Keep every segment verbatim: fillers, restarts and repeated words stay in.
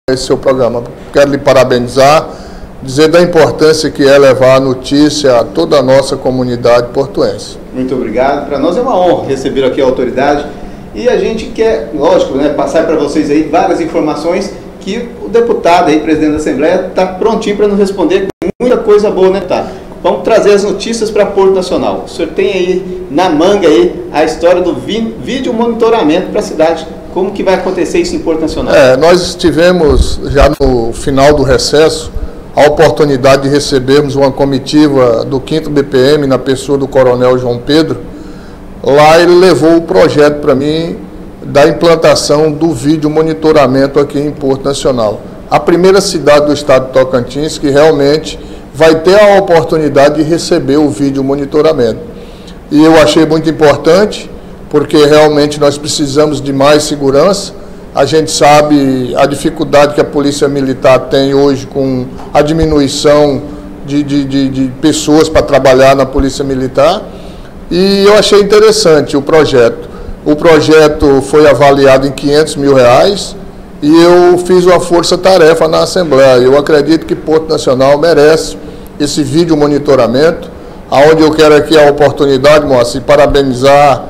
esse seu programa. Quero lhe parabenizar, dizer da importância que é levar a notícia a toda a nossa comunidade portuense. Muito obrigado. Para nós é uma honra receber aqui a autoridade e a gente quer, lógico, né, passar para vocês aí várias informações que o deputado aí, presidente da Assembleia, está prontinho para nos responder. Muita coisa boa, né, tá? Vamos trazer as notícias para Porto Nacional. O senhor tem aí na manga aí a história do vídeo monitoramento para a cidade. Como que vai acontecer isso em Porto Nacional? É, nós tivemos já no final do recesso a oportunidade de recebermos uma comitiva do quinto B P M na pessoa do coronel João Pedro. Lá ele levou o projeto para mim da implantação do vídeo monitoramento aqui em Porto Nacional. A primeira cidade do estado de Tocantins que realmente vai ter a oportunidade de receber o vídeo monitoramento. E eu achei muito importante, porque realmente nós precisamos de mais segurança. A gente sabe a dificuldade que a Polícia Militar tem hoje com a diminuição de, de, de, de pessoas para trabalhar na Polícia Militar. E eu achei interessante o projeto. O projeto foi avaliado em quinhentos mil reais e eu fiz uma força-tarefa na Assembleia. Eu acredito que Porto Nacional merece esse vídeo monitoramento, aonde eu quero aqui a oportunidade, Moacir, parabenizar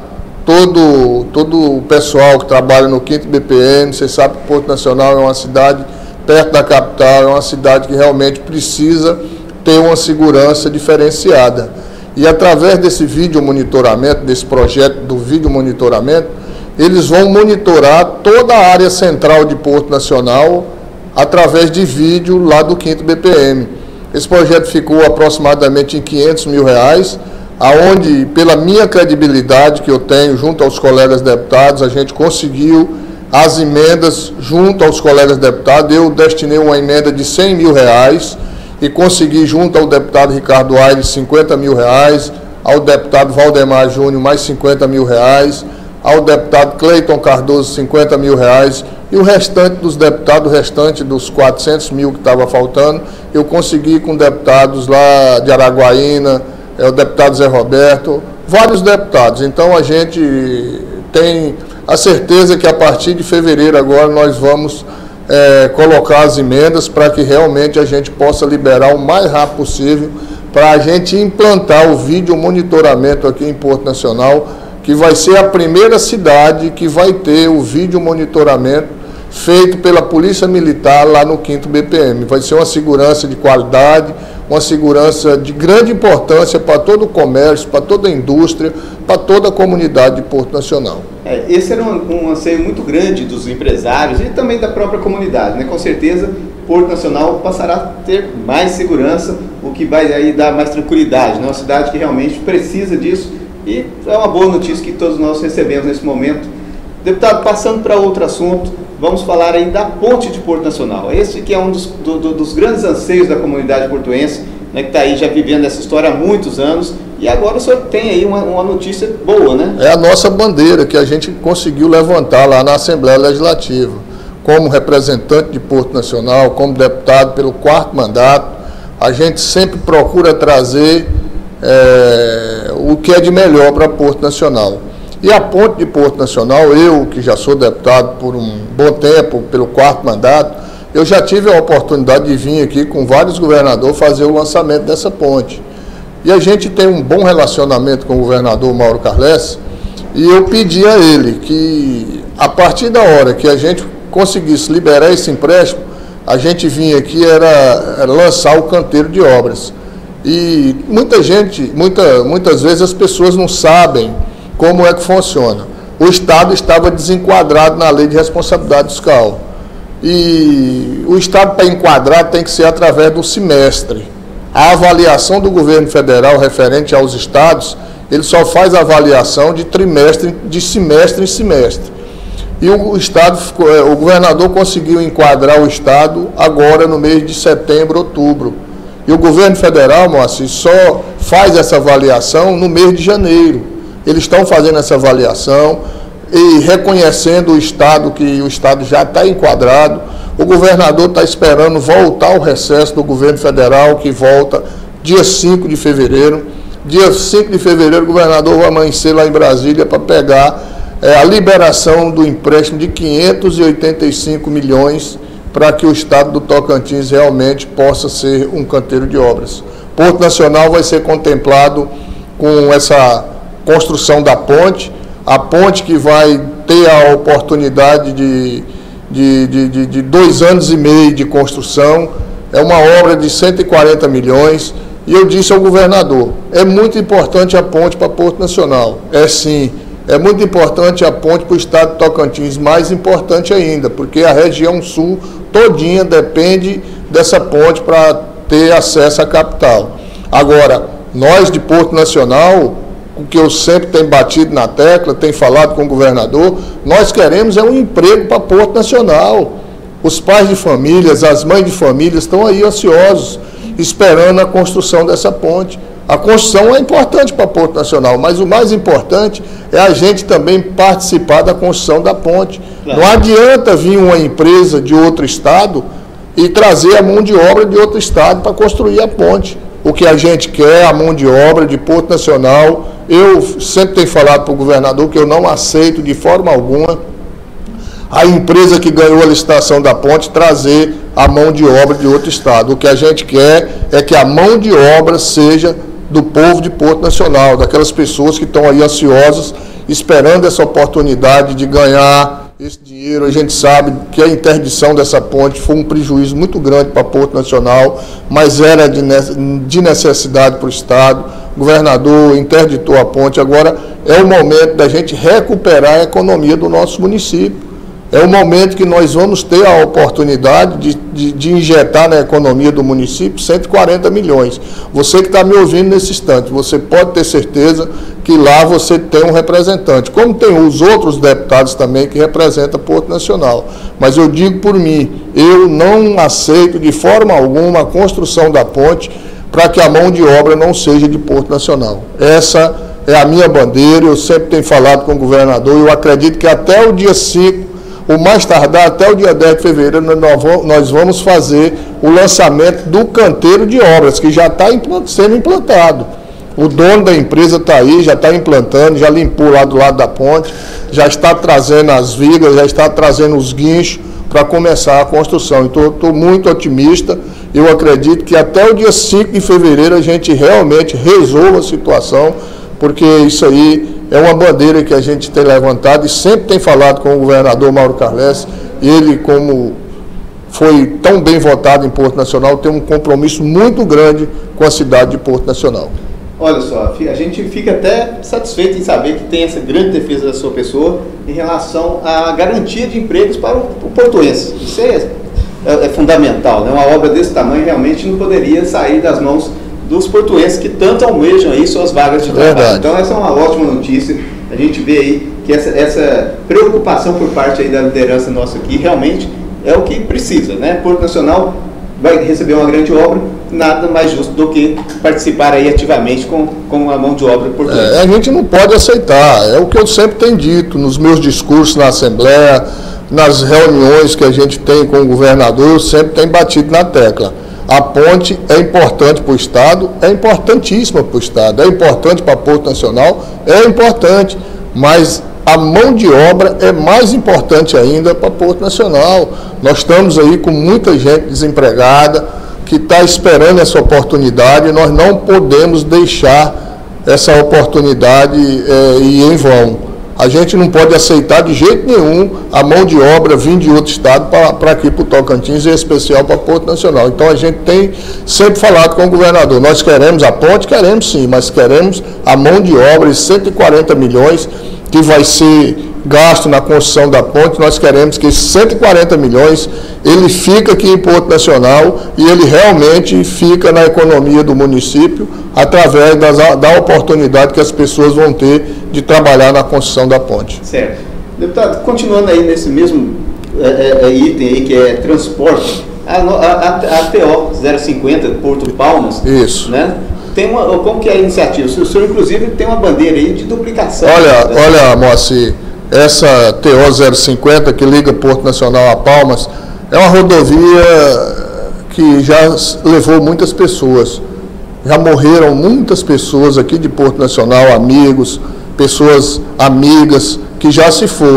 todo, todo o pessoal que trabalha no quinto B P M. Você sabe que Porto Nacional é uma cidade perto da capital, é uma cidade que realmente precisa ter uma segurança diferenciada. E através desse vídeo monitoramento, desse projeto do vídeo monitoramento, eles vão monitorar toda a área central de Porto Nacional através de vídeo lá do quinto B P M. Esse projeto ficou aproximadamente em quinhentos mil reais, aonde, pela minha credibilidade que eu tenho junto aos colegas deputados, a gente conseguiu as emendas junto aos colegas deputados. Eu destinei uma emenda de cem mil reais e consegui junto ao deputado Ricardo Aires cinquenta mil reais, ao deputado Valdemar Júnior mais cinquenta mil reais, ao deputado Cleiton Cardoso cinquenta mil reais, e o restante dos deputados, o restante dos quatrocentos mil que estava faltando, eu consegui com deputados lá de Araguaína, é, o deputado Zé Roberto, vários deputados. Então a gente tem a certeza que a partir de fevereiro agora nós vamos é, colocar as emendas para que realmente a gente possa liberar o mais rápido possível para a gente implantar o vídeo monitoramento aqui em Porto Nacional, que vai ser a primeira cidade que vai ter o vídeo monitoramento feito pela Polícia Militar lá no quinto B P M. Vai ser uma segurança de qualidade, uma segurança de grande importância para todo o comércio, para toda a indústria, para toda a comunidade de Porto Nacional. É, esse era um, um anseio muito grande dos empresários e também da própria comunidade, né? Com certeza, Porto Nacional passará a ter mais segurança, o que vai aí dar mais tranquilidade, né? Uma cidade que realmente precisa disso. E é uma boa notícia que todos nós recebemos nesse momento. Deputado, passando para outro assunto, vamos falar aí da ponte de Porto Nacional. Esse que é um dos, do, do, dos grandes anseios da comunidade portuense, né, que está aí já vivendo essa história há muitos anos. E agora o senhor tem aí uma, uma notícia boa, né? É a nossa bandeira que a gente conseguiu levantar lá na Assembleia Legislativa. Como representante de Porto Nacional, como deputado pelo quarto mandato, a gente sempre procura trazer É, o que é de melhor para Porto Nacional. E a ponte de Porto Nacional, eu que já sou deputado por um bom tempo, pelo quarto mandato, eu já tive a oportunidade de vir aqui com vários governadores fazer o lançamento dessa ponte. E a gente tem um bom relacionamento com o governador Mauro Carles, e eu pedi a ele que, a partir da hora que a gente conseguisse liberar esse empréstimo, a gente vinha aqui, era, era lançar o canteiro de obras. E muita gente, muita, muitas vezes as pessoas não sabem como é que funciona. O Estado estava desenquadrado na lei de responsabilidade fiscal. E o Estado, para enquadrar, tem que ser através do semestre. A avaliação do governo federal referente aos estados, ele só faz a avaliação de trimestre, de semestre em semestre. E o Estado, o governador conseguiu enquadrar o Estado agora no mês de setembro, outubro. E o governo federal, Moacir, só faz essa avaliação no mês de janeiro. Eles estão fazendo essa avaliação e reconhecendo o Estado, que o Estado já está enquadrado. O governador está esperando voltar ao recesso do governo federal, que volta dia cinco de fevereiro. Dia cinco de fevereiro, o governador vai amanhecer lá em Brasília para pegar é, a liberação do empréstimo de quinhentos e oitenta e cinco milhões para que o estado do Tocantins realmente possa ser um canteiro de obras. Porto Nacional vai ser contemplado com essa construção da ponte, a ponte que vai ter a oportunidade de, de, de, de, de dois anos e meio de construção, é uma obra de cento e quarenta milhões, e eu disse ao governador, é muito importante a ponte para Porto Nacional, é sim, é muito importante a ponte para o estado de Tocantins, mais importante ainda, porque a região sul todinha depende dessa ponte para ter acesso à capital. Agora, nós de Porto Nacional, o que eu sempre tenho batido na tecla, tenho falado com o governador, nós queremos é um emprego para Porto Nacional. Os pais de famílias, as mães de famílias estão aí ansiosos, esperando a construção dessa ponte. A construção é importante para Porto Nacional, mas o mais importante é a gente também participar da construção da ponte. Claro. Não adianta vir uma empresa de outro estado e trazer a mão de obra de outro estado para construir a ponte. O que a gente quer, a mão de obra de Porto Nacional. Eu sempre tenho falado para o governador que eu não aceito de forma alguma a empresa que ganhou a licitação da ponte trazer a mão de obra de outro estado. O que a gente quer é que a mão de obra seja do povo de Porto Nacional, daquelas pessoas que estão aí ansiosas, esperando essa oportunidade de ganhar esse dinheiro. A gente sabe que a interdição dessa ponte foi um prejuízo muito grande para Porto Nacional, mas era de necessidade para o estado. O governador interditou a ponte, agora é o momento da gente recuperar a economia do nosso município. É o momento que nós vamos ter a oportunidade de, de, de injetar na economia do município cento e quarenta milhões. Você que está me ouvindo nesse instante, você pode ter certeza que lá você tem um representante, como tem os outros deputados também que representam Porto Nacional. Mas eu digo por mim, eu não aceito de forma alguma a construção da ponte para que a mão de obra não seja de Porto Nacional. Essa é a minha bandeira, eu sempre tenho falado com o governador, eu acredito que até o dia cinco, o mais tardar até o dia dez de fevereiro, nós vamos fazer o lançamento do canteiro de obras, que já está sendo implantado. O dono da empresa está aí, já está implantando, já limpou lá do lado da ponte, já está trazendo as vigas, já está trazendo os guinchos para começar a construção. Então, eu estou muito otimista, eu acredito que até o dia cinco de fevereiro a gente realmente resolva a situação, porque isso aí é uma bandeira que a gente tem levantado e sempre tem falado com o governador Mauro Carles. Ele, como foi tão bem votado em Porto Nacional, tem um compromisso muito grande com a cidade de Porto Nacional. Olha só, a gente fica até satisfeito em saber que tem essa grande defesa da sua pessoa em relação à garantia de empregos para o, o portuense. Isso é, é, é fundamental, né? Uma obra desse tamanho realmente não poderia sair das mãos dos portuenses que tanto almejam aí suas vagas de trabalho. Verdade. Então essa é uma ótima notícia. A gente vê aí que essa, essa preocupação por parte aí da liderança nossa aqui realmente é o que precisa, né? Porto Nacional vai receber uma grande obra, nada mais justo do que participar aí ativamente com, com a mão de obra portuense. É, a gente não pode aceitar, é o que eu sempre tenho dito nos meus discursos na Assembleia, nas reuniões que a gente tem com o governador, eu sempre tenho batido na tecla. A ponte é importante para o estado, é importantíssima para o estado, é importante para Porto Nacional, é importante, mas a mão de obra é mais importante ainda para Porto Nacional. Nós estamos aí com muita gente desempregada, que está esperando essa oportunidade, e nós não podemos deixar essa oportunidade é, ir em vão. A gente não pode aceitar de jeito nenhum a mão de obra vir de outro estado para aqui, para o Tocantins, em especial para Porto Nacional. Então a gente tem sempre falado com o governador, nós queremos a ponte, queremos sim, mas queremos a mão de obra, cento e quarenta milhões, que vai ser gasto na construção da ponte. Nós queremos que esses cento e quarenta milhões, ele fica aqui em Porto Nacional e ele realmente fica na economia do município, através das, da oportunidade que as pessoas vão ter de trabalhar na construção da ponte. Certo. Deputado, continuando aí nesse mesmo é, é, item aí, que é transporte, a, a, a T O zero cinquenta Porto Palmas, isso, né? Tem uma, como que é a iniciativa? O senhor, inclusive, tem uma bandeira aí de duplicação. Olha, né? olha, Moacir, essa T O zero cinquenta que liga Porto Nacional a Palmas é uma rodovia que já levou muitas pessoas. Já morreram muitas pessoas aqui de Porto Nacional, amigos, pessoas amigas que já se foram.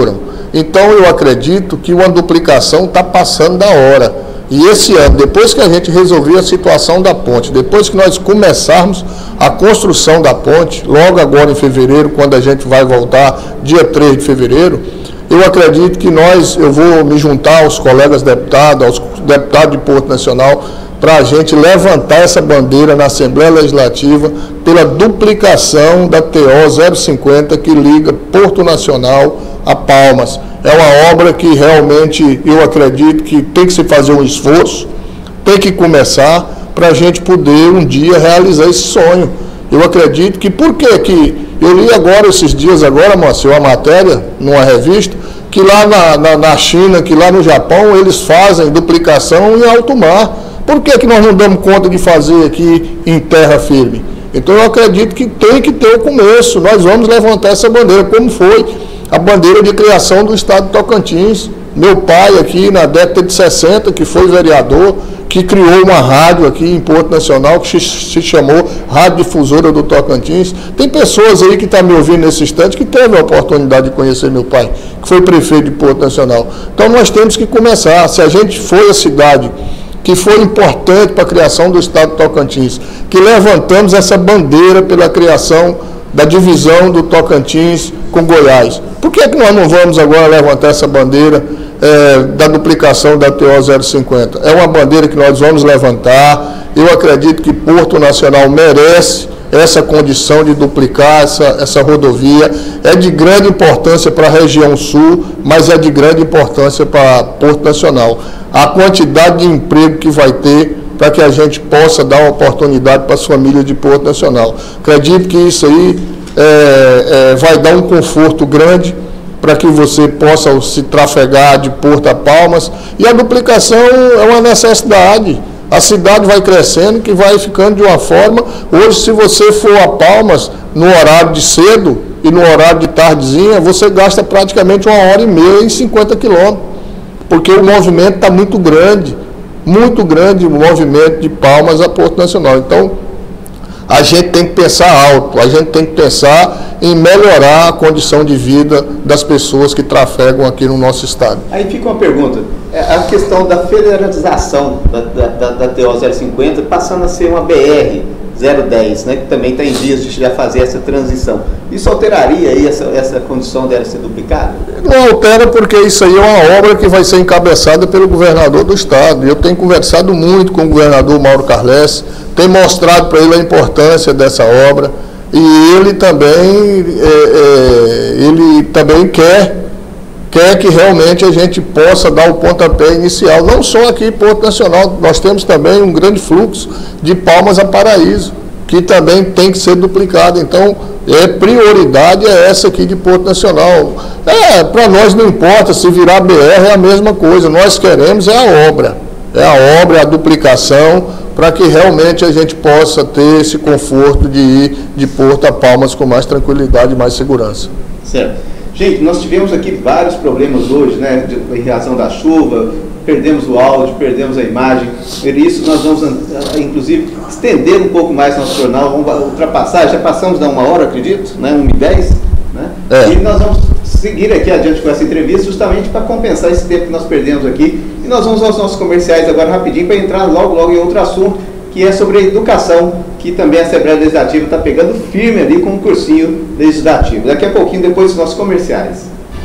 Então eu acredito que uma duplicação está passando da hora. E esse ano, depois que a gente resolver a situação da ponte, depois que nós começarmos a construção da ponte, logo agora em fevereiro, quando a gente vai voltar, dia três de fevereiro, eu acredito que nós, eu vou me juntar aos colegas deputados, aos deputados de Porto Nacional, para a gente levantar essa bandeira na Assembleia Legislativa pela duplicação da T O zero cinquenta que liga Porto Nacional a Palmas. É uma obra que realmente eu acredito que tem que se fazer um esforço, tem que começar para a gente poder um dia realizar esse sonho. Eu acredito que, por que que, eu li agora, esses dias agora, Márcio, uma matéria numa revista, que lá na, na, na China, que lá no Japão, eles fazem duplicação em alto mar. Por que que nós não damos conta de fazer aqui em terra firme? Então eu acredito que tem que ter o começo, nós vamos levantar essa bandeira, como foi a bandeira de criação do estado de Tocantins. Meu pai aqui na década de sessenta, que foi vereador, que criou uma rádio aqui em Porto Nacional, que se chamou Rádio Difusora do Tocantins. Tem pessoas aí que estão me ouvindo nesse instante que teve a oportunidade de conhecer meu pai, que foi prefeito de Porto Nacional. Então nós temos que começar. Se a gente foi a cidade que foi importante para a criação do estado de Tocantins, que levantamos essa bandeira pela criação da divisão do Tocantins com Goiás. Por que que nós não vamos agora levantar essa bandeira é, da duplicação da T O zero cinquenta? É uma bandeira que nós vamos levantar. Eu acredito que Porto Nacional merece essa condição de duplicar essa, essa rodovia. É de grande importância para a região sul, mas é de grande importância para Porto Nacional. A quantidade de emprego que vai ter para que a gente possa dar uma oportunidade para as famílias de Porto Nacional. Acredito que isso aí é, é, vai dar um conforto grande para que você possa se trafegar de Porto a Palmas. E a duplicação é uma necessidade. A cidade vai crescendo, que vai ficando de uma forma. Hoje, se você for a Palmas no horário de cedo e no horário de tardezinha, você gasta praticamente uma hora e meia em cinquenta quilômetros. Porque o movimento está muito grande, muito grande o movimento de Palmas a Porto Nacional. Então, a gente tem que pensar alto, a gente tem que pensar em melhorar a condição de vida das pessoas que trafegam aqui no nosso estado. Aí fica uma pergunta, a questão da federalização da, da, da T O zero cinquenta passando a ser uma B R zero dez, né, que também está em dias de já fazer essa transição. Isso alteraria aí essa, essa condição dela ser duplicada? Não altera, porque isso aí é uma obra que vai ser encabeçada pelo governador do estado. Eu tenho conversado muito com o governador Mauro Carles, tenho mostrado para ele a importância dessa obra, e ele também, é, é, ele também quer, quer que realmente a gente possa dar o pontapé inicial, não só aqui em Porto Nacional, nós temos também um grande fluxo de Palmas a Paraíso, que também tem que ser duplicado. Então, é, prioridade é essa aqui de Porto Nacional. É, para nós não importa se virar B R, é a mesma coisa, nós queremos é a obra, é a obra, é a duplicação, para que realmente a gente possa ter esse conforto de ir de Porto a Palmas com mais tranquilidade e mais segurança. Certo. Gente, nós tivemos aqui vários problemas hoje, né, de, em razão da chuva, perdemos o áudio, perdemos a imagem, por isso nós vamos, inclusive, estender um pouco mais nosso jornal, vamos ultrapassar, já passamos da uma hora, acredito, né, uma e dez, né, é. E nós vamos seguir aqui adiante com essa entrevista, justamente para compensar esse tempo que nós perdemos aqui, e nós vamos aos nossos comerciais agora rapidinho, para entrar logo, logo em outro assunto, que é sobre a educação, que também a Assembleia Legislativa está pegando firme ali com um cursinho legislativo. Daqui a pouquinho, depois dos nossos comerciais.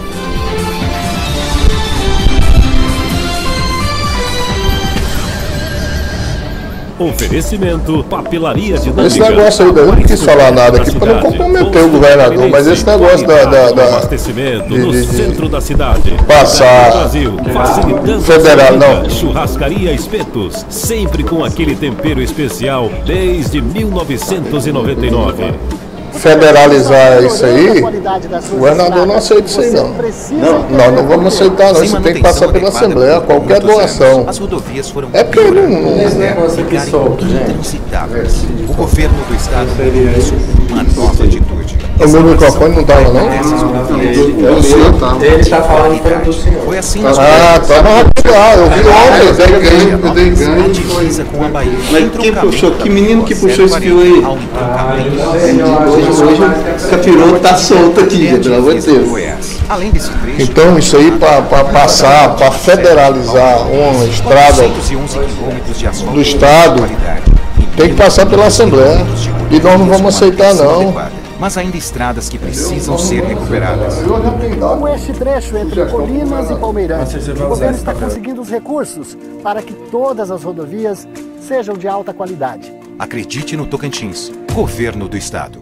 Oferecimento, papelaria de Esse negócio aí, eu não quis falar nada aqui para não comprometer o governador, mas esse negócio da, da, da abastecimento no centro da cidade, passar Brasil, facilitando federal, não. Churrascaria Espetos, sempre com aquele tempero especial desde mil novecentos e noventa e nove. Federalizar isso aí, o governador não aceita isso aí não. Não, nós não vamos aceitar não, isso tem que passar pela Assembleia, qualquer doação. É porque não... não esse negócio aqui solto, gente. O governo do estado uma nova atitude. O meu microfone não estava não? Ele está falando para o senhor. Foi assim. Ah, estava rápido lá, eu vi ontem. Eu dei ganho, eu dei ganho. Divisa com a Bahia. Mas quem puxou? Que menino que puxou esse fio aí? Hoje o capiroto tá solto aqui, pelo amor de Deus. Aliás, além desse trecho... Então isso aí para passar, para federalizar uma estrada do Estado, tem que passar pela Assembleia. E nós não vamos aceitar não. Mas ainda estradas que precisam ser recuperadas. Como este trecho entre Colinas e Palmeirantes, o governo está conseguindo os recursos para que todas as rodovias sejam de alta qualidade. Acredite no Tocantins, Governo do Estado.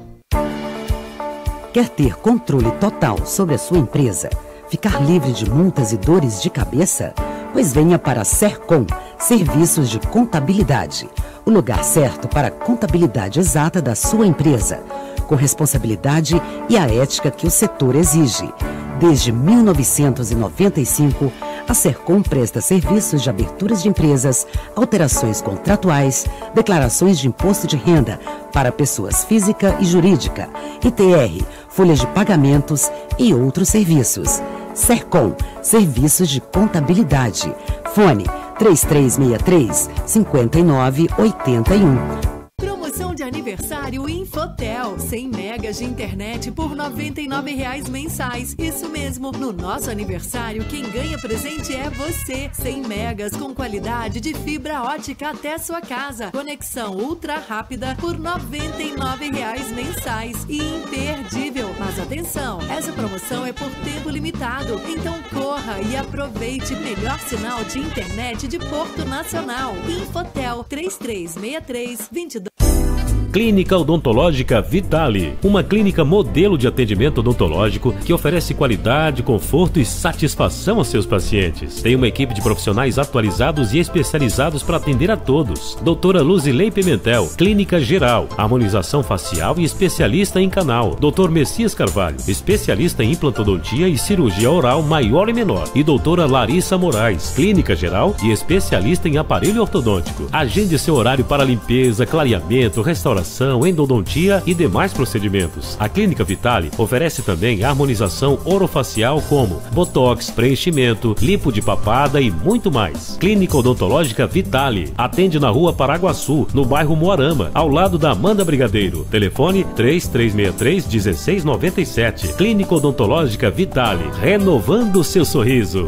Quer ter controle total sobre a sua empresa? Ficar livre de multas e dores de cabeça? Pois venha para a Sercom, Serviços de Contabilidade. O lugar certo para a contabilidade exata da sua empresa, com responsabilidade e a ética que o setor exige. Desde mil novecentos e noventa e cinco, a Sercom presta serviços de aberturas de empresas, alterações contratuais, declarações de imposto de renda para pessoas física e jurídica, I T R, folhas de pagamentos e outros serviços. Sercom, Serviços de Contabilidade. Fone três três seis três, cinco nove oito um. Promoção de aniversário Infotel, cem megas de internet por noventa e nove reais mensais. Isso mesmo, no nosso aniversário quem ganha presente é você. cem megas com qualidade de fibra ótica até sua casa. Conexão ultra rápida por noventa e nove reais mensais. Imperdível. Mas atenção, essa promoção é por tempo limitado. Então corra e aproveite melhor sinal de internet de Porto Nacional. Infotel três três seis três, dois dois. Clínica Odontológica Vitale, uma clínica modelo de atendimento odontológico que oferece qualidade, conforto e satisfação aos seus pacientes. Tem uma equipe de profissionais atualizados e especializados para atender a todos. Doutora Luzilei Pimentel, clínica geral, harmonização facial e especialista em canal. Doutor Messias Carvalho, especialista em implantodontia e cirurgia oral maior e menor. E doutora Larissa Moraes, clínica geral e especialista em aparelho ortodôntico. Agende seu horário para limpeza, clareamento, restauração, endodontia e demais procedimentos. A Clínica Vitale oferece também harmonização orofacial como botox, preenchimento, lipo de papada e muito mais. Clínica Odontológica Vitale atende na Rua Paraguaçu, no bairro Moarama, ao lado da Amanda Brigadeiro. Telefone três três seis três, um seis nove sete. Clínica Odontológica Vitale, renovando seu sorriso.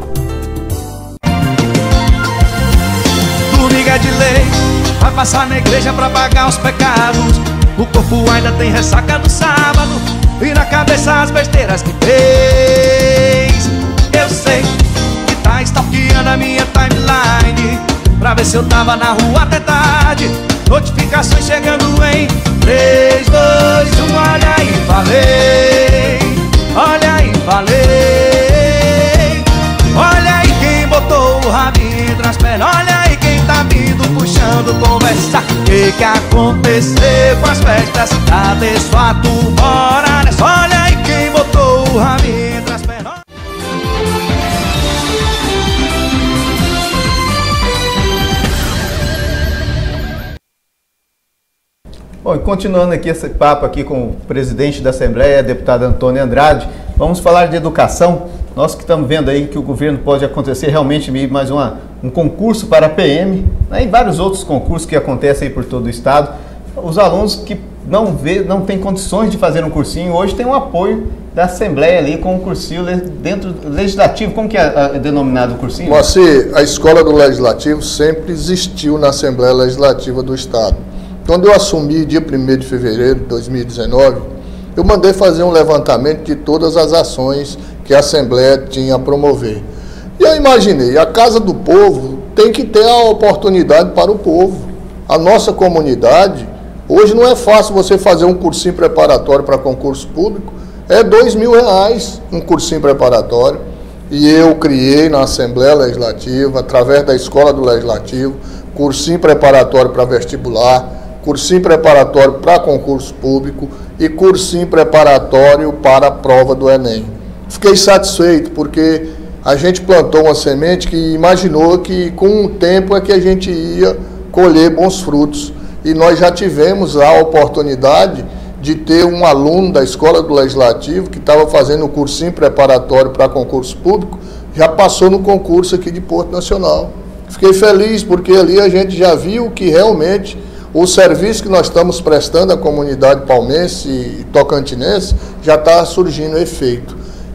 Domingo é de lei, vai passar na igreja pra pagar os pecados. O corpo ainda tem ressaca do sábado e na cabeça as besteiras que fez. Eu sei que tá stalkeando a minha timeline pra ver se eu tava na rua até tarde. Notificações chegando em três, dois, um. Olha aí, falei. Olha aí, falei. Olha aí quem botou o rabinho entre as pernas. Olha aí quem tá vindo puxando conversa. Que que aconteceu com as festas? Cadê sua turma? Nessa? Olha aí quem botou o rabinho entre as pernas. Bom, e continuando aqui esse papo aqui com o presidente da Assembleia, deputado Antônio Andrade, vamos falar de educação. Nós que estamos vendo aí que o governo pode acontecer realmente mais uma, um concurso para a P M, né, e vários outros concursos que acontecem aí por todo o estado. Os alunos que não, vê, não têm condições de fazer um cursinho, hoje tem um apoio da Assembleia ali com um cursinho dentro do Legislativo. Como que é, é denominado o cursinho? Moacir, a escola do Legislativo sempre existiu na Assembleia Legislativa do Estado. Quando eu assumi, dia primeiro de fevereiro de dois mil e dezenove, eu mandei fazer um levantamento de todas as ações que a Assembleia tinha a promover. E eu imaginei, a Casa do Povo tem que ter a oportunidade para o povo. A nossa comunidade, hoje não é fácil você fazer um cursinho preparatório para concurso público, é dois mil reais um cursinho preparatório. E eu criei na Assembleia Legislativa, através da Escola do Legislativo, cursinho preparatório para vestibular, cursinho preparatório para concurso público e cursinho preparatório para a prova do Enem. Fiquei satisfeito porque a gente plantou uma semente que imaginou que com o tempo é que a gente ia colher bons frutos. E nós já tivemos a oportunidade de ter um aluno da Escola do Legislativo que estava fazendo o cursinho preparatório para concurso público, já passou no concurso aqui de Porto Nacional. Fiquei feliz porque ali a gente já viu que realmente o serviço que nós estamos prestando à comunidade palmense e tocantinense já está surgindo efeito.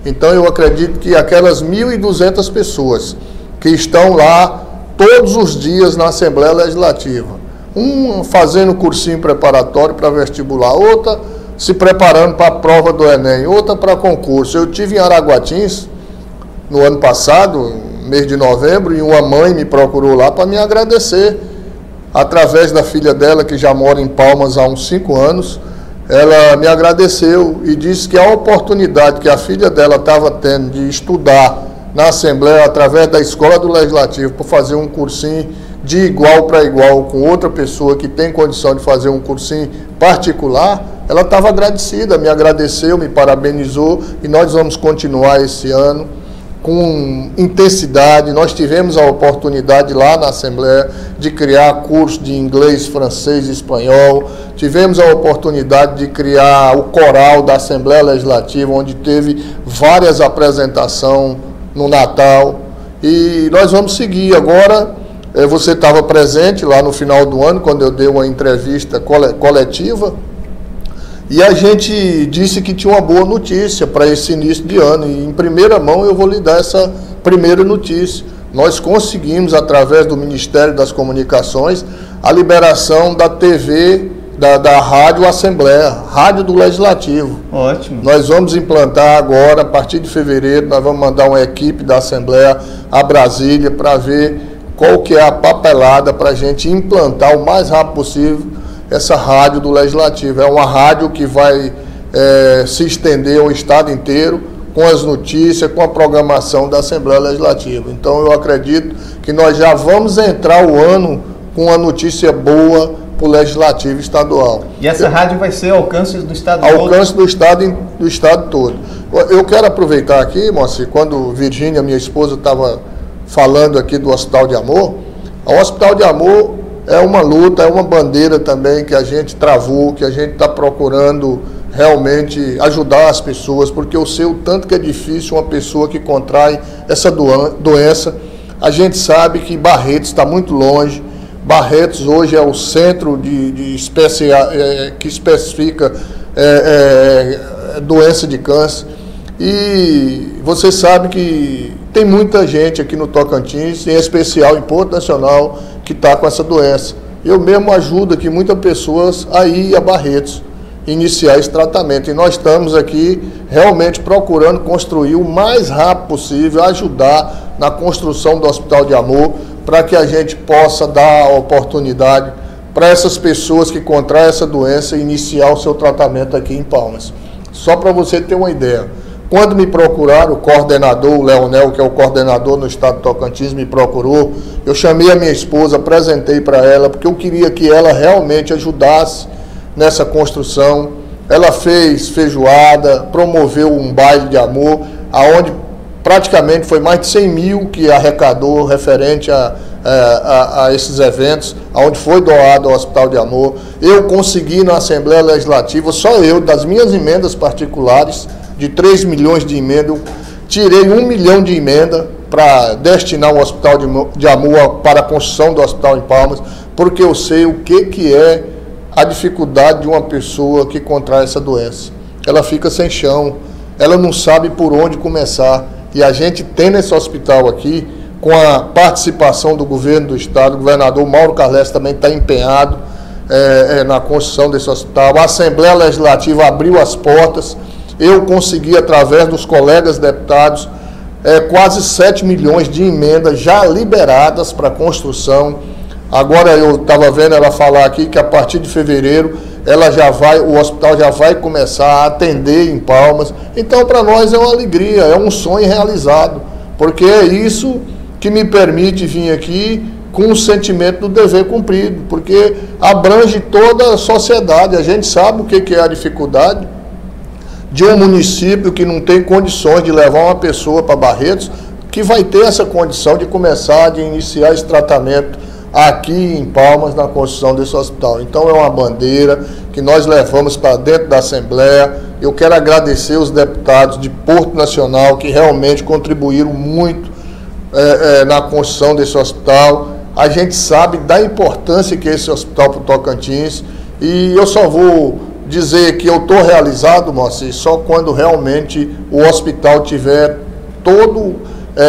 Então eu acredito que aquelas mil e duzentas pessoas que estão lá todos os dias na Assembleia Legislativa, um fazendo cursinho preparatório para vestibular, outra se preparando para a prova do Enem, outra para concurso. Eu tive em Araguatins no ano passado, mês de novembro, e uma mãe me procurou lá para me agradecer, através da filha dela, que já mora em Palmas há uns cinco anos. Ela me agradeceu e disse que a oportunidade que a filha dela estava tendo de estudar na Assembleia, através da Escola do Legislativo, para fazer um cursinho de igual para igual com outra pessoa que tem condição de fazer um cursinho particular, ela estava agradecida, me agradeceu, me parabenizou, e nós vamos continuar esse ano com intensidade. Nós tivemos a oportunidade lá na Assembleia de criar curso de inglês, francês e espanhol. Tivemos a oportunidade de criar o coral da Assembleia Legislativa, onde teve várias apresentações no Natal. E nós vamos seguir. Agora, você estava presente lá no final do ano, quando eu dei uma entrevista coletiva, e a gente disse que tinha uma boa notícia para esse início de ano. E em primeira mão eu vou lhe dar essa primeira notícia. Nós conseguimos, através do Ministério das Comunicações, a liberação da T V, da, da Rádio Assembleia, Rádio do Legislativo. Ótimo. Nós vamos implantar agora, a partir de fevereiro, nós vamos mandar uma equipe da Assembleia a Brasília para ver qual que é a papelada para a gente implantar o mais rápido possível essa rádio do Legislativo. É uma rádio que vai é, se estender ao estado inteiro, com as notícias, com a programação da Assembleia Legislativa. Então eu acredito que nós já vamos entrar o ano com uma notícia boa para o Legislativo Estadual. E essa eu, rádio vai ser alcance do estado alcance todo? Alcance do estado, do estado todo. Eu quero aproveitar aqui, Moacir, quando Virgínia, minha esposa, estava falando aqui do Hospital de Amor. O Hospital de Amor é uma luta, é uma bandeira também que a gente travou, que a gente está procurando realmente ajudar as pessoas, porque eu sei o tanto que é difícil uma pessoa que contrai essa doença. A gente sabe que Barretos está muito longe. Barretos hoje é o centro de, de especia, é, que especifica é, é, doença de câncer. E você sabe que tem muita gente aqui no Tocantins, em especial em Porto Nacional, que está com essa doença. Eu mesmo ajudo aqui muitas pessoas a ir a Barretos iniciar esse tratamento. E nós estamos aqui realmente procurando construir o mais rápido possível, ajudar na construção do Hospital de Amor, para que a gente possa dar a oportunidade para essas pessoas que contraem essa doença iniciar o seu tratamento aqui em Palmas. Só para você ter uma ideia, quando me procuraram, o coordenador, o Leonel, que é o coordenador no estado de Tocantins, me procurou, eu chamei a minha esposa, apresentei para ela, porque eu queria que ela realmente ajudasse nessa construção. Ela fez feijoada, promoveu um baile de amor, aonde praticamente foi mais de cem mil que arrecadou referente a, a, a esses eventos, aonde foi doado ao Hospital de Amor. Eu consegui na Assembleia Legislativa, só eu, das minhas emendas particulares, de três milhões de emenda, eu tirei um milhão de emenda para destinar o Hospital de, de Amor para a construção do Hospital em Palmas, porque eu sei o que, que é a dificuldade de uma pessoa que contrai essa doença. Ela fica sem chão, ela não sabe por onde começar. E a gente tem nesse hospital aqui, com a participação do governo do estado, o governador Mauro Carles também está empenhado é, é, na construção desse hospital. A Assembleia Legislativa abriu as portas. Eu consegui, através dos colegas deputados, é, quase sete milhões de emendas já liberadas para a construção. Agora eu estava vendo ela falar aqui que a partir de fevereiro ela já vai, o hospital já vai começar a atender em Palmas. Então para nós é uma alegria, é um sonho realizado, porque é isso que me permite vir aqui com o sentimento do dever cumprido, porque abrange toda a sociedade. A gente sabe o que é a dificuldade de um município que não tem condições de levar uma pessoa para Barretos, que vai ter essa condição de começar, de iniciar esse tratamento aqui em Palmas, na construção desse hospital. Então é uma bandeira que nós levamos para dentro da Assembleia. Eu quero agradecer os deputados de Porto Nacional, que realmente contribuíram muito é, é, na construção desse hospital. A gente sabe da importância que é esse hospital para o Tocantins, e eu só vou dizer que eu estou realizado, Moacir, só quando realmente o hospital tiver todo é,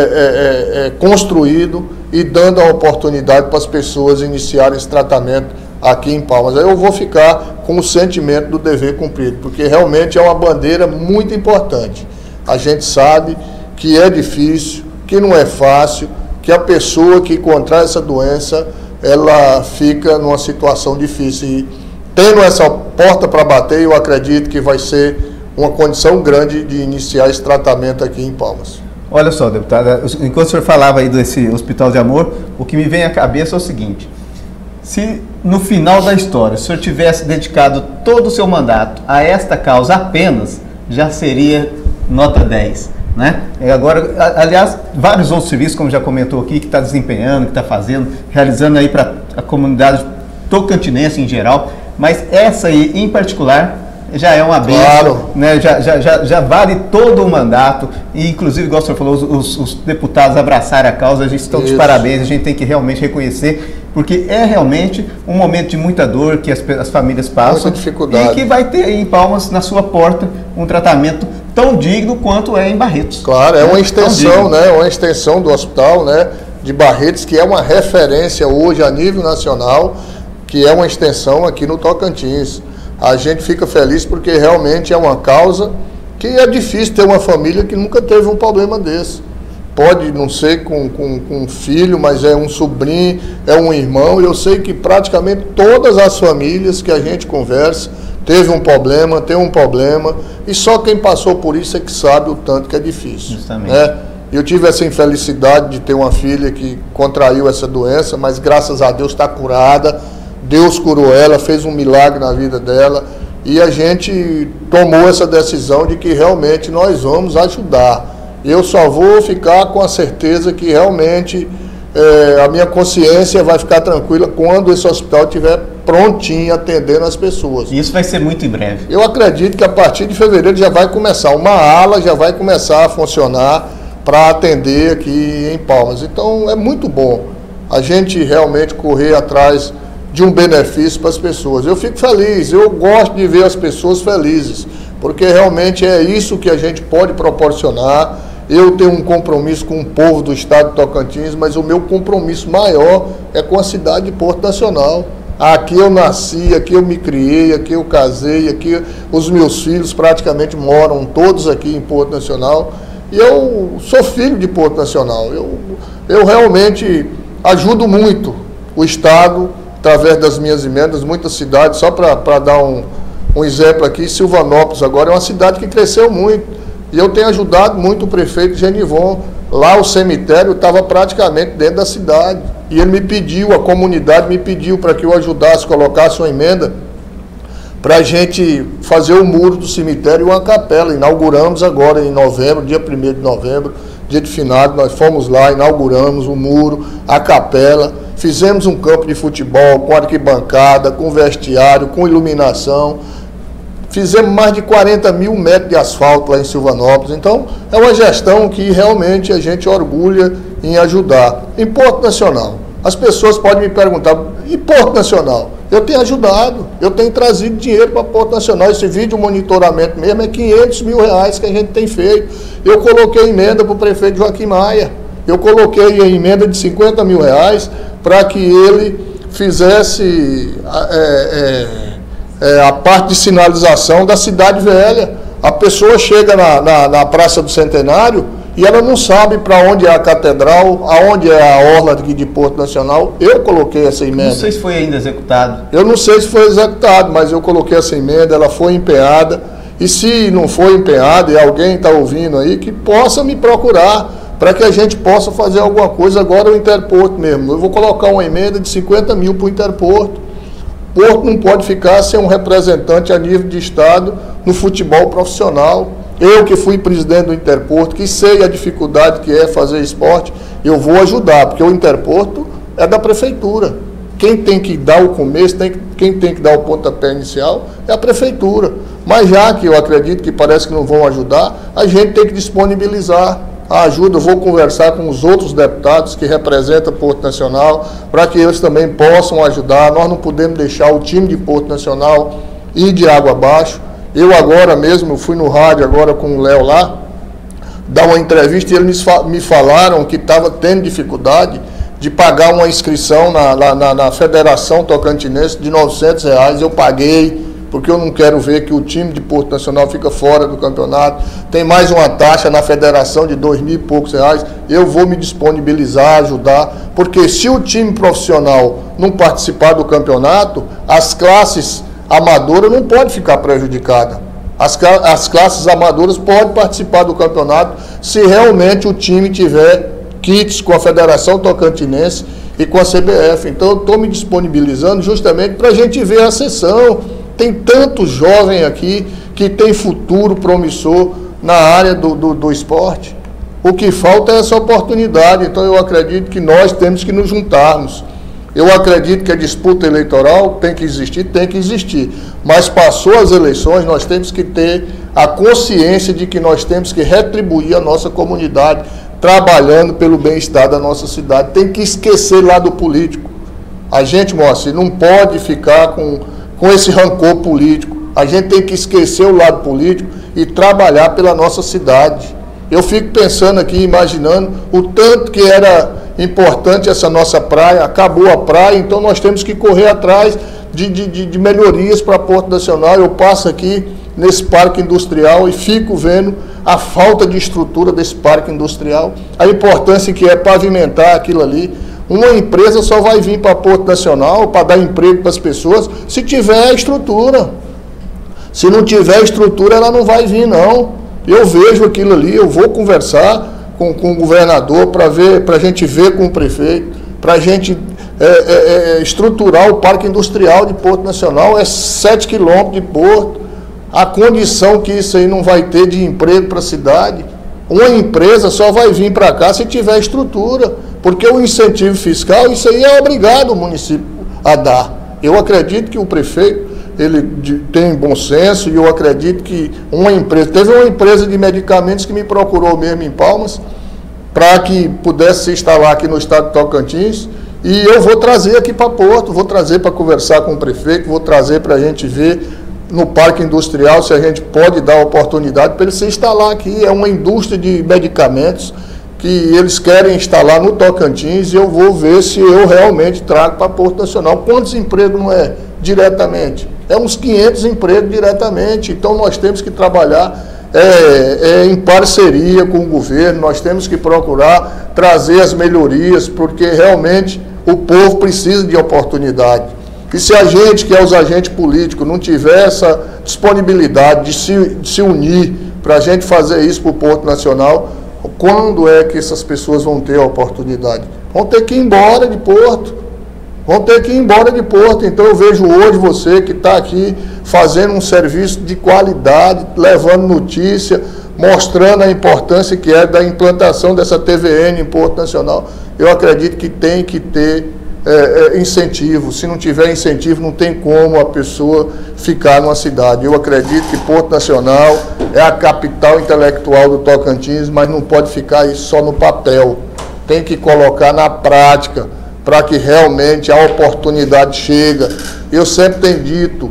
é, é, é, construído e dando a oportunidade para as pessoas iniciarem esse tratamento aqui em Palmas. Aí eu vou ficar com o sentimento do dever cumprido, porque realmente é uma bandeira muito importante. A gente sabe que é difícil, que não é fácil, que a pessoa que contrai essa doença, ela fica numa situação difícil. E tendo essa porta para bater, eu acredito que vai ser uma condição grande de iniciar esse tratamento aqui em Palmas. Olha só, deputada, enquanto o senhor falava aí desse Hospital de Amor, o que me vem à cabeça é o seguinte: se no final da história o senhor tivesse dedicado todo o seu mandato a esta causa apenas, já seria nota dez, né? E agora, aliás, vários outros serviços, como já comentou aqui, que está desempenhando, que está fazendo, realizando aí para a comunidade tocantinense em geral, mas essa aí em particular já é uma bênção, claro, né? já, já, já, já vale todo o mandato, e inclusive, igual o senhor falou, os, os, os deputados abraçaram a causa, a gente está de parabéns, a gente tem que realmente reconhecer, porque é realmente um momento de muita dor que as, as famílias passam, muita dificuldade, e que vai ter aí em Palmas, na sua porta, um tratamento tão digno quanto é em Barretos. Claro, é uma extensão, né? Uma extensão do hospital, né, de Barretos, que é uma referência hoje a nível nacional, que é uma extensão aqui no Tocantins. A gente fica feliz porque realmente é uma causa que é difícil ter uma família que nunca teve um problema desse. Pode não ser com, com, com um filho, mas é um sobrinho, é um irmão. Eu sei que praticamente todas as famílias que a gente conversa teve um problema, tem um problema, e só quem passou por isso é que sabe o tanto que é difícil. Justamente. Né? Eu tive essa infelicidade de ter uma filha que contraiu essa doença, mas graças a Deus está curada. Deus curou ela, fez um milagre na vida dela, e a gente tomou essa decisão de que realmente nós vamos ajudar. Eu só vou ficar com a certeza que realmente é, a minha consciência vai ficar tranquila quando esse hospital estiver prontinho atendendo as pessoas. E isso vai ser muito em breve. Eu acredito que a partir de fevereiro já vai começar, uma ala já vai começar a funcionar para atender aqui em Palmas. Então é muito bom a gente realmente correr atrás de um benefício para as pessoas. Eu fico feliz, eu gosto de ver as pessoas felizes, porque realmente é isso que a gente pode proporcionar. Eu tenho um compromisso com o povo do estado de Tocantins, mas o meu compromisso maior é com a cidade de Porto Nacional. Aqui eu nasci, aqui eu me criei, aqui eu casei, aqui os meus filhos praticamente moram todos aqui em Porto Nacional, e eu sou filho de Porto Nacional. Eu, eu realmente ajudo muito o estado através das minhas emendas, muitas cidades. Só para dar um, um exemplo aqui, Silvanópolis agora é uma cidade que cresceu muito, e eu tenho ajudado muito o prefeito Genivon. Lá o cemitério estava praticamente dentro da cidade, e ele me pediu, a comunidade me pediu para que eu ajudasse, colocasse uma emenda para a gente fazer o muro do cemitério e uma capela. Inauguramos agora em novembro, dia primeiro de novembro, dia de finado, nós fomos lá, inauguramos o muro, a capela, fizemos um campo de futebol com arquibancada, com vestiário, com iluminação. Fizemos mais de quarenta mil metros de asfalto lá em Silvanópolis. Então, é uma gestão que realmente a gente orgulha em ajudar. Em Porto Nacional, as pessoas podem me perguntar, e Porto Nacional? Eu tenho ajudado, eu tenho trazido dinheiro para Porto Nacional. Esse vídeo monitoramento mesmo é quinhentos mil reais que a gente tem feito. Eu coloquei emenda para o prefeito Joaquim Maia. Eu coloquei a emenda de cinquenta mil reais para que ele fizesse é, é, é, a parte de sinalização da Cidade Velha. A pessoa chega na, na, na Praça do Centenário e ela não sabe para onde é a catedral, aonde é a orla aqui de Porto Nacional. Eu coloquei essa emenda. Não sei se foi ainda executado. Eu não sei se foi executado, mas eu coloquei essa emenda, ela foi empenhada. E se não foi empenhada e alguém está ouvindo aí, que possa me procurar, para que a gente possa fazer alguma coisa. Agora o Interporto mesmo. Eu vou colocar uma emenda de cinquenta mil para o Interporto. Porto não pode ficar sem um representante a nível de estado no futebol profissional. Eu que fui presidente do Interporto, que sei a dificuldade que é fazer esporte, eu vou ajudar, porque o Interporto é da prefeitura. Quem tem que dar o começo, tem que, quem tem que dar o pontapé inicial é a prefeitura. Mas já que eu acredito que parece que não vão ajudar, a gente tem que disponibilizar a ajuda. Eu vou conversar com os outros deputados que representam Porto Nacional, para que eles também possam ajudar. Nós não podemos deixar o time de Porto Nacional ir de água abaixo. Eu agora mesmo, fui no rádio agora com o Léo lá, dar uma entrevista e eles me falaram que estava tendo dificuldade de pagar uma inscrição na, na, na Federação Tocantinense de novecentos reais. Eu paguei, porque eu não quero ver que o time de Porto Nacional fica fora do campeonato. Tem mais uma taxa na federação de dois mil e poucos reais. Eu vou me disponibilizar, ajudar, porque se o time profissional não participar do campeonato, as classes amadoras não podem ficar prejudicadas. As, as classes amadoras podem participar do campeonato se realmente o time tiver kits com a Federação Tocantinense e com a C B F. Então eu estou me disponibilizando justamente para a gente ver a sessão. Tem tanto jovem aqui que tem futuro promissor na área do, do, do esporte. O que falta é essa oportunidade. Então eu acredito que nós temos que nos juntarmos. Eu acredito que a disputa eleitoral tem que existir, tem que existir. Mas passou as eleições, nós temos que ter a consciência de que nós temos que retribuir a nossa comunidade trabalhando pelo bem-estar da nossa cidade. Tem que esquecer lá do político. A gente, Moacir, não pode ficar com, com esse rancor político. A gente tem que esquecer o lado político e trabalhar pela nossa cidade. Eu fico pensando aqui, imaginando o tanto que era importante essa nossa praia. Acabou a praia, então nós temos que correr atrás de, de, de melhorias para Porto Nacional. Eu passo aqui nesse parque industrial e fico vendo a falta de estrutura desse parque industrial, a importância que é pavimentar aquilo ali. Uma empresa só vai vir para Porto Nacional para dar emprego para as pessoas se tiver estrutura. Se não tiver estrutura, ela não vai vir, não. Eu vejo aquilo ali, eu vou conversar com, com o governador para ver, para a gente ver com o prefeito, para a gente é, é, é, estruturar o parque industrial de Porto Nacional. É sete quilômetros de Porto. A condição que isso aí não vai ter de emprego para a cidade. Uma empresa só vai vir para cá se tiver estrutura, porque o incentivo fiscal, isso aí é obrigado o município a dar. Eu acredito que o prefeito, ele tem bom senso, e eu acredito que uma empresa, teve uma empresa de medicamentos que me procurou mesmo em Palmas, para que pudesse se instalar aqui no estado de Tocantins, e eu vou trazer aqui para Porto, vou trazer para conversar com o prefeito, vou trazer para a gente ver no parque industrial se a gente pode dar oportunidade para ele se instalar aqui. É uma indústria de medicamentos que eles querem instalar no Tocantins, e eu vou ver se eu realmente trago para Porto Nacional. Quantos empregos não é diretamente? É uns quinhentos empregos diretamente. Então nós temos que trabalhar é, é, em parceria com o governo, nós temos que procurar trazer as melhorias, porque realmente o povo precisa de oportunidade. E se a gente, que é os agentes políticos, não tiver essa disponibilidade de se, de se unir para a gente fazer isso para o Porto Nacional, quando é que essas pessoas vão ter a oportunidade? Vão ter que ir embora de Porto. Vão ter que ir embora de Porto. Então eu vejo hoje você que está aqui fazendo um serviço de qualidade, levando notícia, mostrando a importância que é da implantação dessa T V N em Porto Nacional. Eu acredito que tem que ter é, é, incentivo. Se não tiver incentivo, não tem como a pessoa ficar numa cidade. Eu acredito que Porto Nacional é a capital intelectual do Tocantins, mas não pode ficar isso só no papel. Tem que colocar na prática, para que realmente a oportunidade chegue. Eu sempre tenho dito,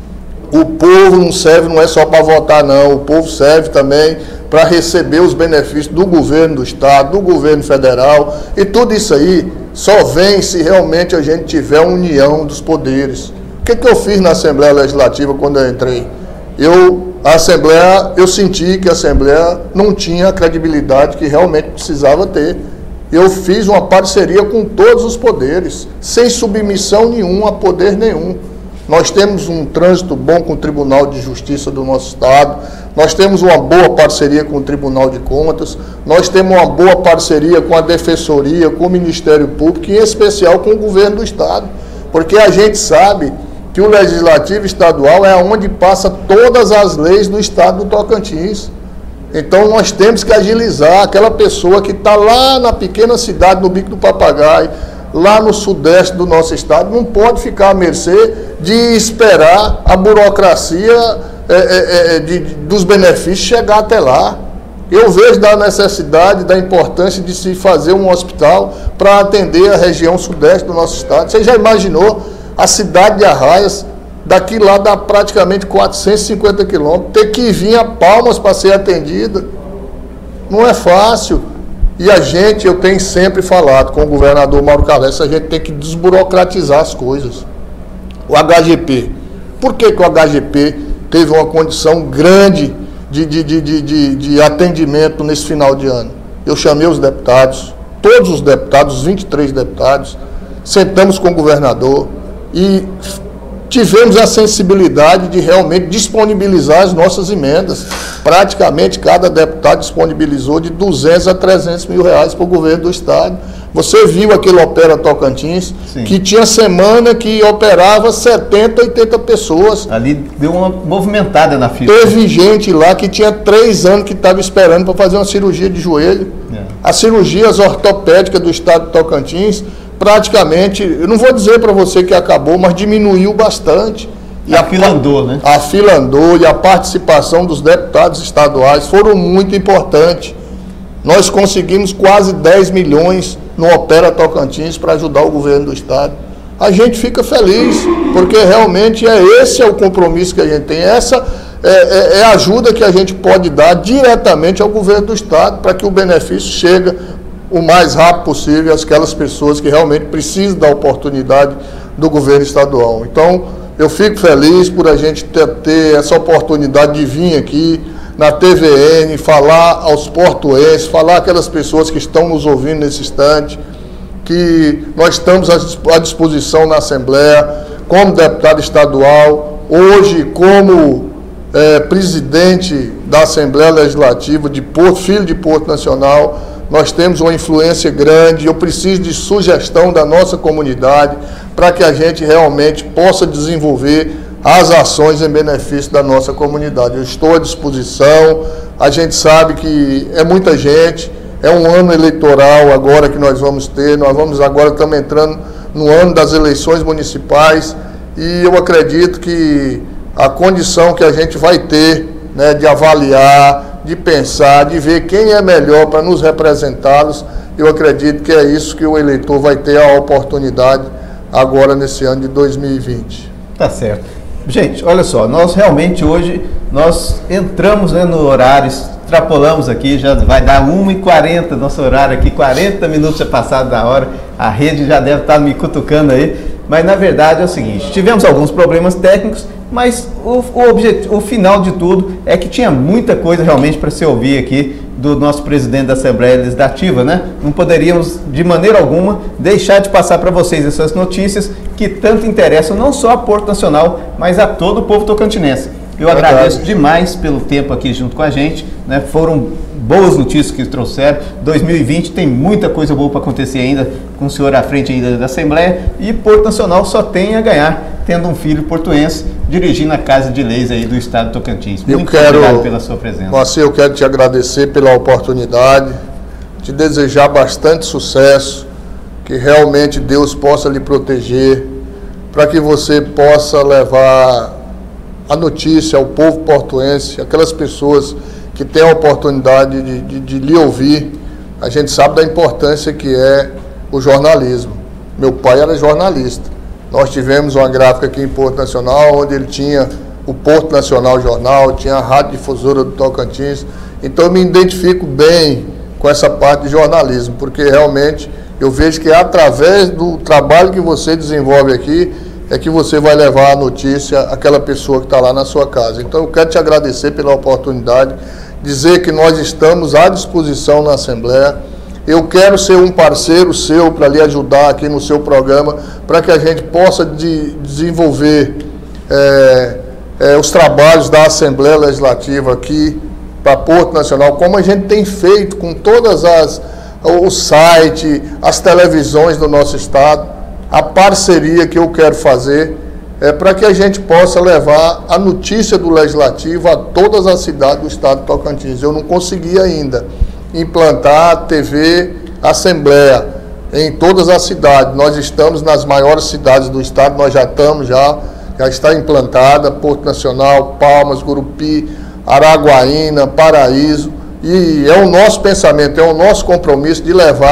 o povo não serve, não é só para votar não, o povo serve também para receber os benefícios do governo do estado, do governo federal, e tudo isso aí só vem se realmente a gente tiver união dos poderes. O que, que eu fiz na Assembleia Legislativa quando eu entrei? Eu, a Assembleia, eu senti que a Assembleia não tinha a credibilidade que realmente precisava ter. Eu fiz uma parceria com todos os poderes, sem submissão nenhuma a poder nenhum. Nós temos um trânsito bom com o Tribunal de Justiça do nosso estado, nós temos uma boa parceria com o Tribunal de Contas, nós temos uma boa parceria com a Defensoria, com o Ministério Público, e em especial com o governo do estado, porque a gente sabe que o Legislativo Estadual é onde passa todas as leis do estado do Tocantins. Então nós temos que agilizar aquela pessoa que está lá na pequena cidade, no Bico do Papagaio, lá no sudeste do nosso estado, não pode ficar à mercê de esperar a burocracia é, é, é, de, dos benefícios chegar até lá. Eu vejo da necessidade, da importância de se fazer um hospital para atender a região sudeste do nosso estado. Você já imaginou a cidade de Arraias daqui lá dá praticamente quatrocentos e cinquenta quilômetros, ter que vir a Palmas para ser atendida, não é fácil. E a gente, eu tenho sempre falado com o governador Mauro Cavessi, a gente tem que desburocratizar as coisas. O H G P, por que que o H G P teve uma condição grande de, de, de, de, de, de atendimento nesse final de ano? Eu chamei os deputados, todos os deputados, os vinte e três deputados, sentamos com o governador e tivemos a sensibilidade de realmente disponibilizar as nossas emendas. Praticamente cada deputado disponibilizou de duzentos a trezentos mil reais para o governo do estado. Você viu aquele Opera Tocantins, sim, que tinha semana que operava setenta, oitenta pessoas. Ali deu uma movimentada na fila. Teve gente lá que tinha três anos que estava esperando para fazer uma cirurgia de joelho. É. As cirurgias ortopédicas do estado de Tocantins, praticamente, eu não vou dizer para você que acabou, mas diminuiu bastante. E a, a fila andou, né? A fila andou e a participação dos deputados estaduais foram muito importantes. Nós conseguimos quase dez milhões no Opera Tocantins para ajudar o governo do estado. A gente fica feliz, porque realmente é esse é o compromisso que a gente tem, essa é, é, é a ajuda que a gente pode dar diretamente ao governo do estado para que o benefício chegue o mais rápido possível àquelas pessoas que realmente precisam da oportunidade do governo estadual. Então, eu fico feliz por a gente ter, ter essa oportunidade de vir aqui na T V N, falar aos portuenses, falar aquelas pessoas que estão nos ouvindo nesse instante, que nós estamos à disposição na Assembleia, como deputado estadual, hoje como é, presidente da Assembleia Legislativa de Porto, filho de Porto Nacional. Nós temos uma influência grande, eu preciso de sugestão da nossa comunidade para que a gente realmente possa desenvolver as ações em benefício da nossa comunidade. Eu estou à disposição, a gente sabe que é muita gente, é um ano eleitoral agora que nós vamos ter, nós vamos agora, estamos entrando no ano das eleições municipais e eu acredito que a condição que a gente vai ter, né, de avaliar, de pensar, de ver quem é melhor para nos representá-los, eu acredito que é isso que o eleitor vai ter a oportunidade agora nesse ano de dois mil e vinte. Tá certo. Gente, olha só, nós realmente hoje, nós entramos, né, no horário, extrapolamos aqui, já vai dar uma e quarenta, nosso horário aqui, quarenta minutos já passado da hora, a rede já deve estar me cutucando aí, mas na verdade é o seguinte, tivemos alguns problemas técnicos, mas o, o, objetivo, o final de tudo é que tinha muita coisa realmente para se ouvir aqui do nosso presidente da Assembleia Legislativa, né? Não poderíamos, de maneira alguma, deixar de passar para vocês essas notícias que tanto interessam não só a Porto Nacional, mas a todo o povo tocantinense. Eu Verdade. agradeço demais pelo tempo aqui junto com a gente, né? Foram boas notícias que trouxeram. dois mil e vinte tem muita coisa boa para acontecer ainda, com o senhor à frente ainda da Assembleia, e Porto Nacional só tem a ganhar, tendo um filho portuense dirigindo a Casa de Leis aí do estado de Tocantins. Eu Muito quero, obrigado pela sua presença. Moacir, eu quero te agradecer pela oportunidade, te desejar bastante sucesso, que realmente Deus possa lhe proteger, para que você possa levar a notícia ao povo portuense, aquelas pessoas que têm a oportunidade de, de, de lhe ouvir. A gente sabe da importância que é o jornalismo. Meu pai era jornalista. Nós tivemos uma gráfica aqui em Porto Nacional, onde ele tinha o Porto Nacional Jornal, tinha a Rádio Difusora do Tocantins. Então eu me identifico bem com essa parte de jornalismo, porque realmente eu vejo que através do trabalho que você desenvolve aqui, é que você vai levar a notícia àquela pessoa que está lá na sua casa. Então eu quero te agradecer pela oportunidade, dizer que nós estamos à disposição na Assembleia. Eu quero ser um parceiro seu para lhe ajudar aqui no seu programa, para que a gente possa de, desenvolver é, é, os trabalhos da Assembleia Legislativa aqui para Porto Nacional, como a gente tem feito com todas as o site, as televisões do nosso estado. A parceria que eu quero fazer é para que a gente possa levar a notícia do Legislativo a todas as cidades do estado de Tocantins. Eu não consegui ainda implantar a T V Assembleia em todas as cidades. Nós estamos nas maiores cidades do estado, nós já estamos, já, já está implantada, Porto Nacional, Palmas, Gurupi, Araguaína, Paraíso, e é o nosso pensamento, é o nosso compromisso de levar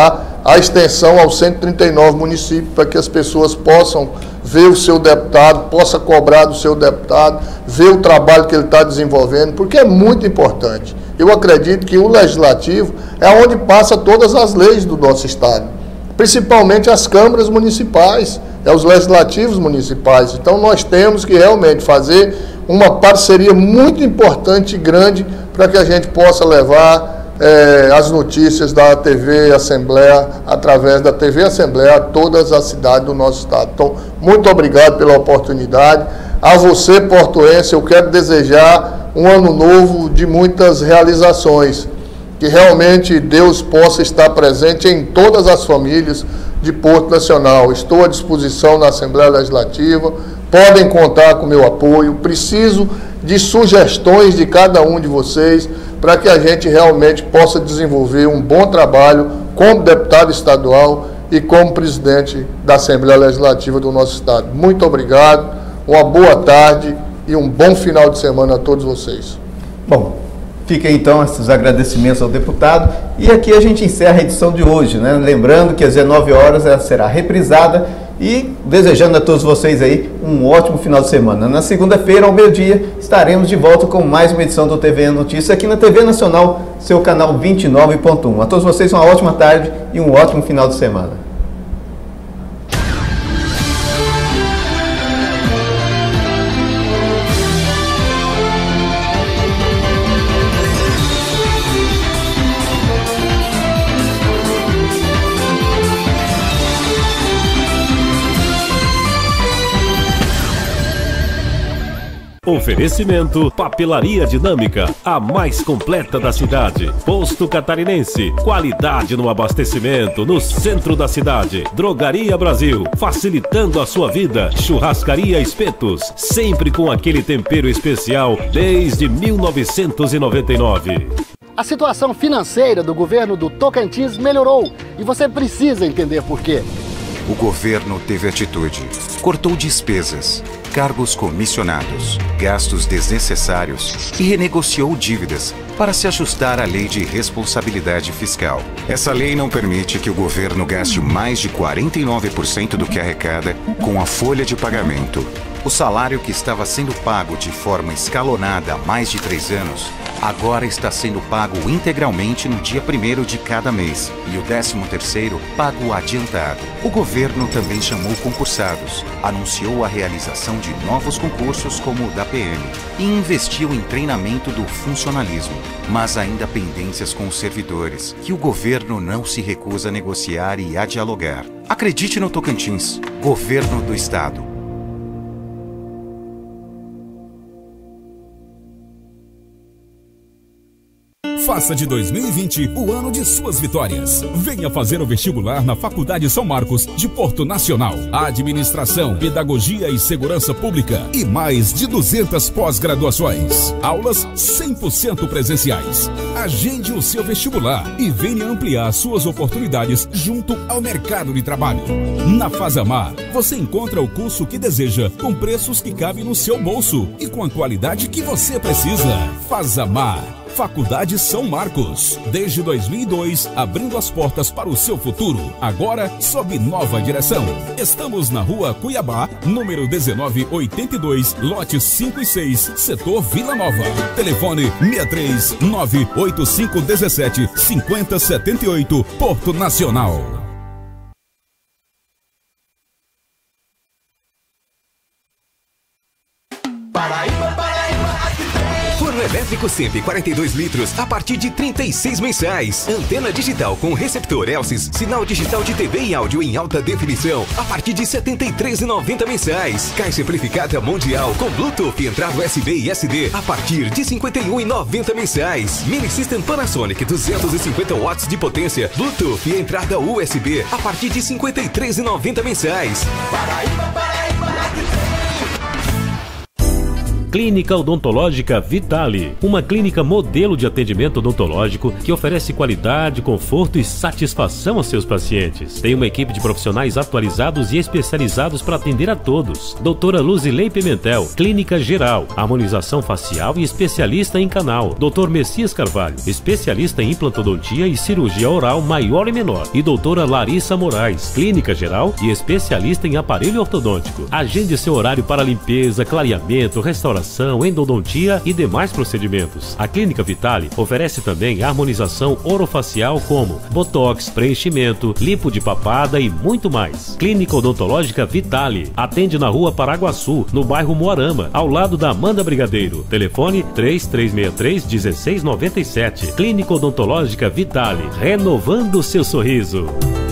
a extensão aos cento e trinta e nove municípios, para que as pessoas possam ver o seu deputado, possa cobrar do seu deputado, ver o trabalho que ele está desenvolvendo, porque é muito importante. Eu acredito que o Legislativo é onde passa todas as leis do nosso Estado, principalmente as câmaras municipais, é os legislativos municipais. Então nós temos que realmente fazer uma parceria muito importante e grande para que a gente possa levar É, as notícias da T V Assembleia, através da T V Assembleia, a todas as cidades do nosso estado. Então, muito obrigado pela oportunidade. A você, portuense, eu quero desejar um ano novo de muitas realizações. Que realmente Deus possa estar presente em todas as famílias de Porto Nacional. Estou à disposição na Assembleia Legislativa, podem contar com o meu apoio. Preciso de sugestões de cada um de vocês, para que a gente realmente possa desenvolver um bom trabalho como deputado estadual e como presidente da Assembleia Legislativa do nosso estado. Muito obrigado, uma boa tarde e um bom final de semana a todos vocês. Bom, fica então esses agradecimentos ao deputado, e aqui a gente encerra a edição de hoje, né? Lembrando que às dezenove horas ela será reprisada, e desejando a todos vocês aí um ótimo final de semana. Na segunda-feira, ao meio-dia, estaremos de volta com mais uma edição do T V Notícias aqui na T V Nacional, seu canal vinte e nove ponto um. A todos vocês uma ótima tarde e um ótimo final de semana. Oferecimento Papelaria Dinâmica, a mais completa da cidade. Posto Catarinense, qualidade no abastecimento no centro da cidade. Drogaria Brasil, facilitando a sua vida. Churrascaria Espetos, sempre com aquele tempero especial desde mil novecentos e noventa e nove. A situação financeira do governo do Tocantins melhorou e você precisa entender por quê. O governo teve atitude, cortou despesas, cargos comissionados, gastos desnecessários e renegociou dívidas para se ajustar à Lei de Responsabilidade Fiscal. Essa lei não permite que o governo gaste mais de quarenta e nove por cento do que arrecada com a folha de pagamento. O salário que estava sendo pago de forma escalonada há mais de três anos, agora está sendo pago integralmente no dia primeiro de cada mês e o décimo terceiro pago adiantado. O governo também chamou concursados, anunciou a realização de novos concursos como o da P M e investiu em treinamento do funcionalismo, mas ainda há pendências com os servidores, que o governo não se recusa a negociar e a dialogar. Acredite no Tocantins, governo do estado. Faça de dois mil e vinte o ano de suas vitórias. Venha fazer o vestibular na Faculdade São Marcos de Porto Nacional. Administração, Pedagogia e Segurança Pública e mais de duzentas pós-graduações. Aulas cem por cento presenciais. Agende o seu vestibular e venha ampliar suas oportunidades junto ao mercado de trabalho. Na Fazamar, você encontra o curso que deseja com preços que cabem no seu bolso e com a qualidade que você precisa. Fazamar. Faculdade São Marcos, desde dois mil e dois, abrindo as portas para o seu futuro, agora sob nova direção. Estamos na rua Cuiabá, número dezenove oitenta e dois, lote cinco e seis, setor Vila Nova. Telefone seis três nove oito cinco um sete cinco zero sete oito, Porto Nacional. Elétrico Sempre quarenta e dois litros a partir de trinta e seis mensais. Antena digital com receptor Elsys, sinal digital de T V e áudio em alta definição a partir de setenta e três reais e noventa centavos mensais. Caixa amplificada Mundial com Bluetooth e entrada U S B e S D a partir de cinquenta e um reais e noventa centavos mensais. Mini System Panasonic duzentos e cinquenta watts de potência, Bluetooth e entrada U S B a partir de cinquenta e três reais e noventa centavos mensais. Paraíba, Paraíba, Clínica Odontológica Vitale, uma clínica modelo de atendimento odontológico que oferece qualidade, conforto e satisfação aos seus pacientes. Tem uma equipe de profissionais atualizados e especializados para atender a todos. Doutora Luzilei Pimentel, clínica geral, harmonização facial e especialista em canal. Doutor Messias Carvalho, especialista em implantodontia e cirurgia oral maior e menor. E doutora Larissa Moraes, clínica geral e especialista em aparelho ortodôntico. Agende seu horário para limpeza, clareamento, restauração, endodontia e demais procedimentos. A Clínica Vitale oferece também harmonização orofacial como botox, preenchimento, lipo de papada e muito mais. Clínica Odontológica Vitale atende na Rua Paraguaçu, no bairro Moarama, ao lado da Amanda Brigadeiro. Telefone três três seis três, um seis nove sete. Clínica Odontológica Vitale, renovando seu sorriso.